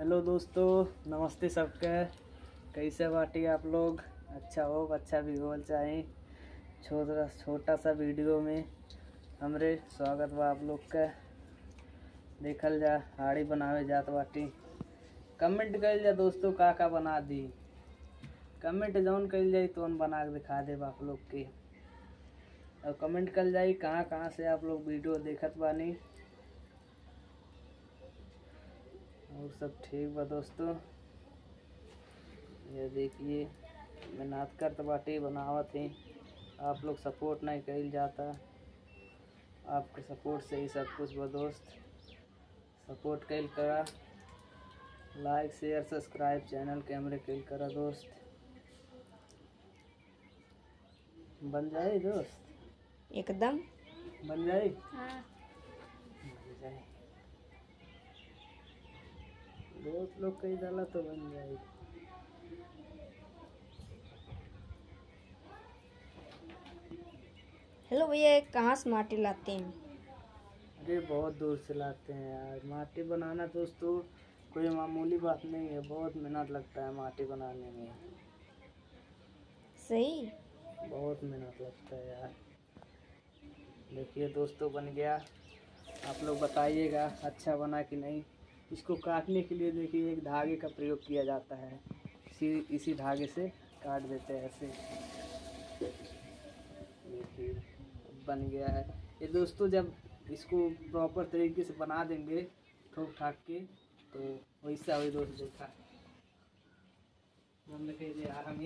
Hello दोस्तों, नमस्ते सबके। कैसे बाटी आप लोग? अच्छा हो, अच्छा भी हो चाहे। छोटा सा वीडियो में हमरे स्वागत बा आप लोग का। देखल जा हाड़ी बनावे जात बाटी। कमेंट कइल जा दोस्तों, का बना दी। कमेंट जौन कइल जाई तो बना के दिखा देब आप लोग के। और कमेंट कल जाई कहाँ से आप लोग वीडियो देखत बानी। और सब ठीक बा दोस्तों। ये देखिए मेहनत करत बाटी, बनावत ही। आप लोग सपोर्ट नहीं कइल जाता। आपके सपोर्ट से ही सब कुछ बा दोस्त। सपोर्ट कइल करा, लाइक शेयर सब्सक्राइब चैनल के हमरे कइल करा दोस्त। बन जाए दोस्त, एकदम बन जाए। हाँ। बन जाए दोस्त लोग कई डाला तो बन जाए। हेलो भैया, कहाँ से माटी लाते हैं? अरे बहुत दूर से लाते हैं यार। माटी बनाना दोस्तों कोई मामूली बात नहीं है, बहुत मेहनत लगता है माटी बनाने में। सही। बहुत मेहनत लगता है यार। देखिए दोस्तों बन गया। आप लोग बताइएगा अच्छा बना कि नहीं। इसको काटने के लिए देखिए एक धागे का प्रयोग किया जाता है। इसी धागे से काट देते हैं ऐसे। देखिए बन गया है ये दोस्तों। जब इसको प्रॉपर तरीके से बना देंगे ठोक ठाक के तो वैसा वही दोस्त देखा हम यार। हम